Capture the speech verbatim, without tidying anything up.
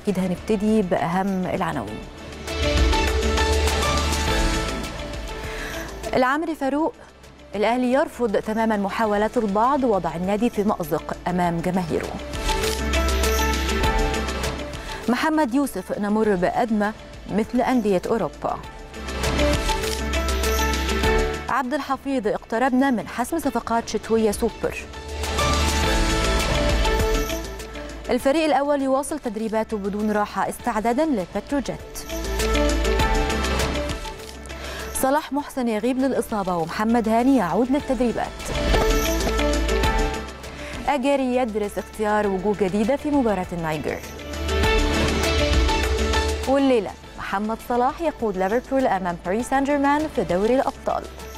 أكيد هنبتدي بأهم العناوين. العامري فاروق: الأهلي يرفض تماما محاولات البعض وضع النادي في مأزق أمام جماهيره. محمد يوسف: نمر بأزمة مثل أندية أوروبا. عبد الحفيظ: اقتربنا من حسم صفقات شتوية سوبر. الفريق الأول يواصل تدريباته بدون راحة استعدادا لبتروجيت. صلاح محسن يغيب للإصابة ومحمد هاني يعود للتدريبات. أجاري يدرس اختيار وجوه جديدة في مباراة النيجر. والليلة محمد صلاح يقود ليفربول أمام باريس سان جيرمان في دوري الأبطال.